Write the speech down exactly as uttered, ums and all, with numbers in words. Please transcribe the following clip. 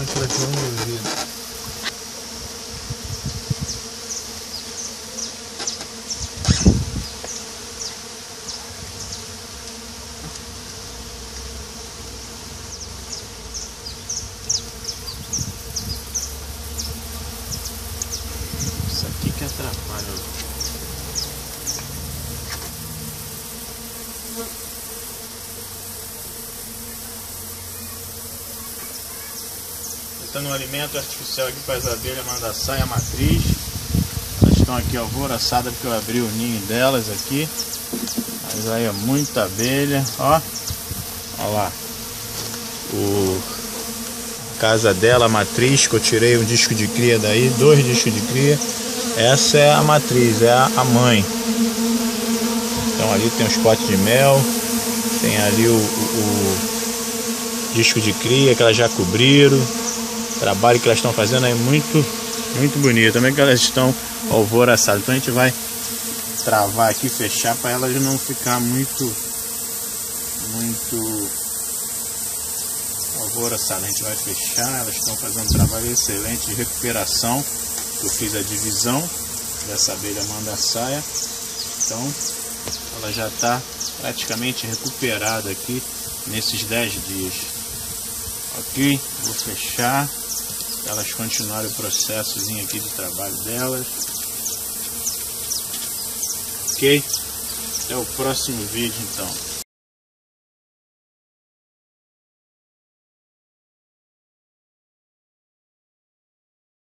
para que elas não envolvidas. Isso aqui que atrapalha. Botando um alimento artificial aqui para as abelhas mandaçaia matriz. Elas estão aqui alvoroçadas porque eu abri o ninho delas aqui. Mas aí é muita abelha, ó. Ó lá. O casa dela, a matriz, que eu tirei um disco de cria daí, dois discos de cria. Essa é a matriz, é a mãe. Então ali tem os potes de mel, tem ali o, o, o disco de cria que elas já cobriram. O trabalho que elas estão fazendo é muito, muito bonito. Também que elas estão alvoroçadas. Então a gente vai travar aqui, fechar para elas não ficar muito, muito alvoroçadas. A gente vai fechar. Elas estão fazendo um trabalho excelente de recuperação. Eu fiz a divisão dessa abelha mandaçaia. Então ela já está praticamente recuperada aqui nesses dez dias. Ok? Vou fechar. Elas continuarem o processozinho aqui de trabalho delas. Ok? Até o próximo vídeo então.